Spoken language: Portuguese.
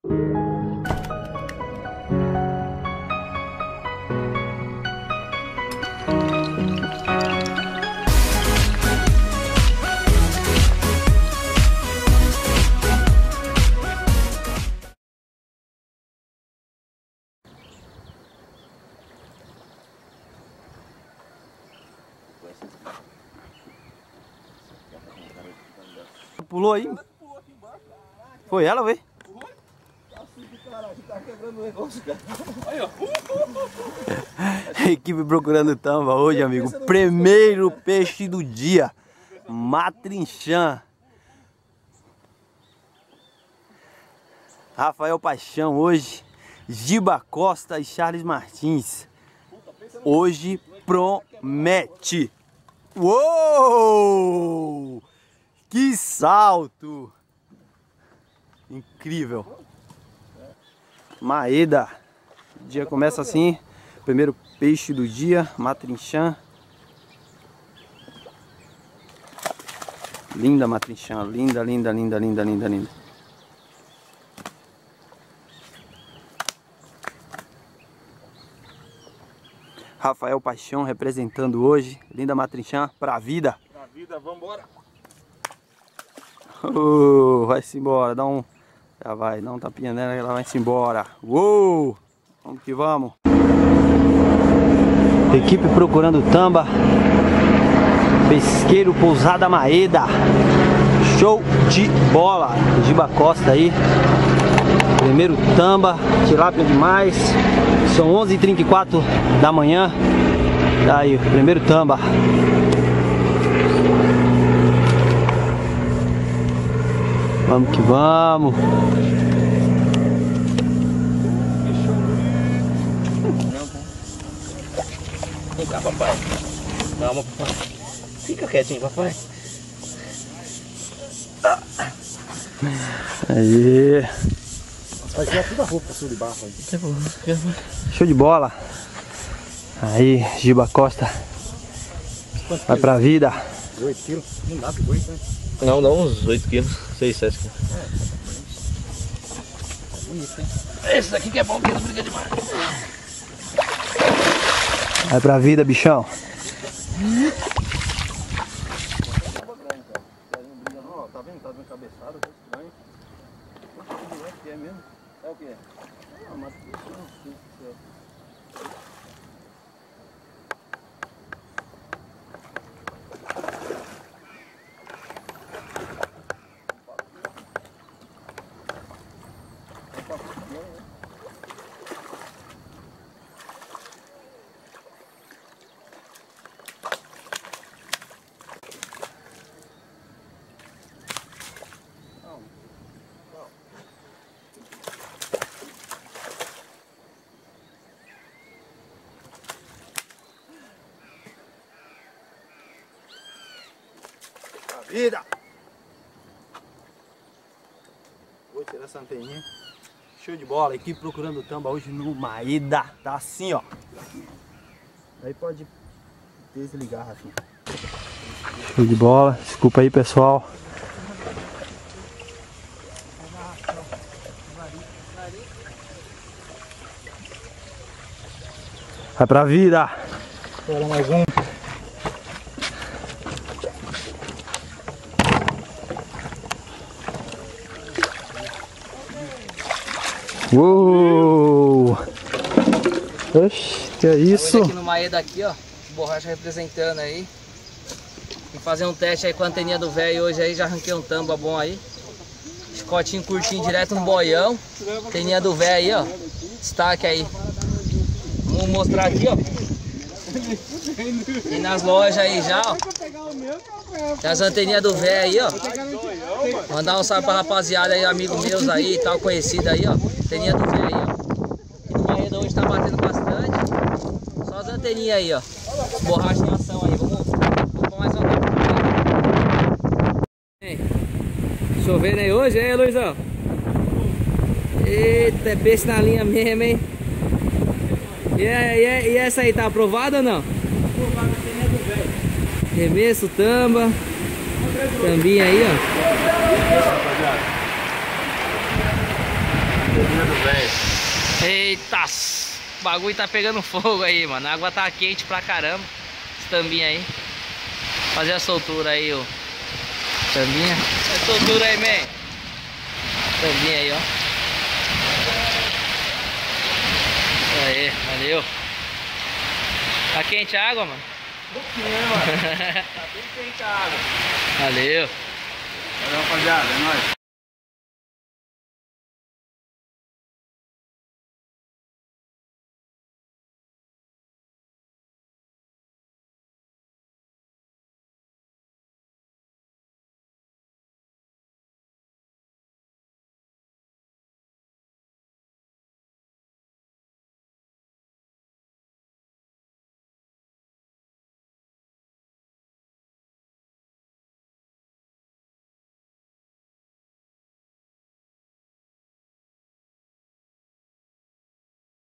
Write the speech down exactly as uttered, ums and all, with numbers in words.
Pulou aí? Foi ela, velho? Equipe procurando tamba hoje, amigo. Primeiro peixe do dia. Matrinchã. Rafael Paixão hoje. Giba Costa e Charles Martins. Hoje promete. Uou! Que salto! Incrível! Maeda. O dia começa assim. Primeiro peixe do dia, matrinchã. Linda matrinchã, linda, linda, linda, linda, linda, linda. Rafael Paixão representando hoje. Linda matrinchã pra vida. Pra vida, vambora! Uh, vai-se embora, dá um... Já vai, dá um tapinha nela que ela vai-se embora. Uou! Vamos que vamos. Equipe procurando tamba. Pesqueiro Pousada Maeda. Show de bola. Giba Costa aí. Primeiro tamba, tilápia demais. São onze e trinta e quatro da manhã. Tá aí, primeiro tamba. Vamos que vamos. Vem cá, papai. Calma, papai. Fica quietinho, papai. Aí. Vai tirar toda a roupa sua de barro aí. Show de bola. Aí, Giba Costa. Vai pra vida. oito quilos. Não dá pra oito, né? Não, não, uns oito quilos. seis, sete quilos. É bonito, hein? Esse daqui que é bom, que não briga demais. Vai pra vida, bichão. Ó, tá vendo? Tá dando cabeçada, tá estranho. O que é mesmo? É o que? Ah, mas isso não sei se é. Vida! Vou tirar essa anteninha. Show de bola. Equipe procurando tamba hoje no Maeda. Tá assim, ó. Aí pode desligar, Rafinha. Show de bola. Desculpa aí, pessoal. Vai pra vida. Bora mais um. Uou! Oxi, que é isso? Hoje aqui no Maeda aqui, ó, borracha representando aí. E fazer um teste aí com a anteninha do velho hoje aí, já arranquei um tamba bom aí. Chicotinho curtinho direto no boião. Anteninha do velho aí, ó. Destaque aí. Vamos mostrar aqui, ó. E nas lojas aí já, ó. Tem as anteninhas do velho aí, ó. Mandar um salve pra rapaziada aí, amigos meus aí e tal, conhecido aí, ó. Anteninha do velho aí, ó. Aqui no Maeda hoje tá batendo bastante. Só as anteninhas aí, ó. Borracha em ação aí. Vamos, vamos pra mais uma vez. Chovendo aí hoje, hein, Luizão? Eita, é peixe na linha mesmo, hein? E, e, e essa aí, tá aprovada ou não? Aprovada, anteninha do velho. Remesso, tamba. Tambinha aí, ó. Antenia do velho. Eita, o bagulho tá pegando fogo aí, mano. A água tá quente pra caramba. Esse tambinho aí. Fazer a soltura aí, ó. Tambinha. Faz a soltura aí, man. Tambinha aí, ó. Aí, valeu. Tá quente a água, mano? Um pouquinho, mano. Tá bem quente a água. Valeu. Valeu, rapaziada. É nóis.